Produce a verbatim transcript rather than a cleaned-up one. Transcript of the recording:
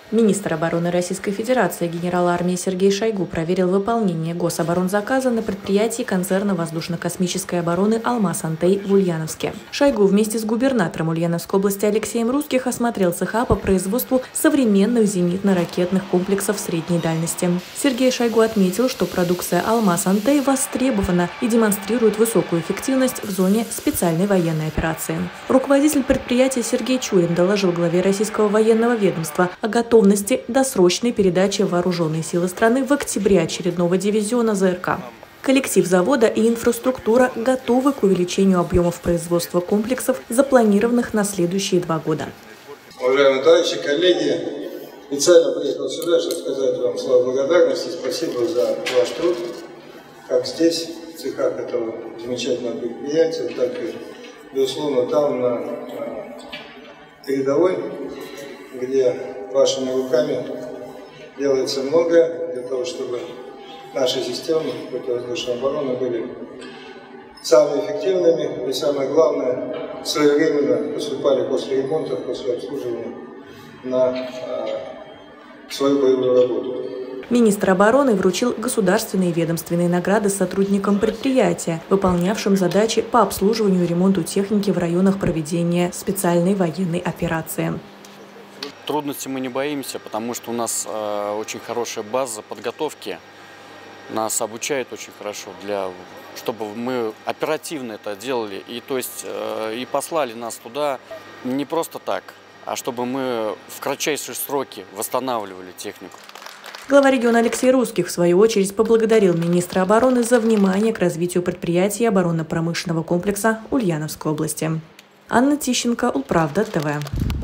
Министр обороны Российской Федерации генерал армии Сергей Шойгу проверил выполнение гособоронзаказа на предприятии концерна воздушно-космической обороны «Алмаз-Антей» в Ульяновске. Шойгу вместе с губернатором Ульяновской области Алексеем Русских осмотрел цеха по производству современных зенитно-ракетных комплексов средней дальности. Сергей Шойгу отметил, что продукция «Алмаз-Антей» востребована и демонстрирует высокую эффективность в зоне специальной военной операции. Руководитель предприятия Сергей Чурин доложил главе российского военного ведомства о готовности досрочной передачи в вооруженные силы страны в октябре очередного дивизиона ЗРК. Коллектив завода и инфраструктура готовы к увеличению объемов производства комплексов, запланированных на следующие два года. Уважаемые товарищи, коллеги, специально приехал сюда, чтобы сказать вам слова благодарности, спасибо за ваш труд, как здесь, в цехах этого замечательного предприятия, так и, безусловно, там на передовой, где вашими руками делается многое для того, чтобы наши системы противовоздушной обороны были самыми эффективными и, самое главное, своевременно поступали после ремонта, после обслуживания на э, свою боевую работу. Министр обороны вручил государственные ведомственные награды сотрудникам предприятия, выполнявшим задачи по обслуживанию и ремонту техники в районах проведения специальной военной операции. Трудностей мы не боимся, потому что у нас э, очень хорошая база подготовки. Нас обучают очень хорошо, для, чтобы мы оперативно это делали. И, то есть, э, и послали нас туда не просто так, а чтобы мы в кратчайшие сроки восстанавливали технику. Глава региона Алексей Русских, в свою очередь, поблагодарил министра обороны за внимание к развитию предприятий оборонно-промышленного комплекса Ульяновской области. Анна Тищенко, Улправда, ТВ.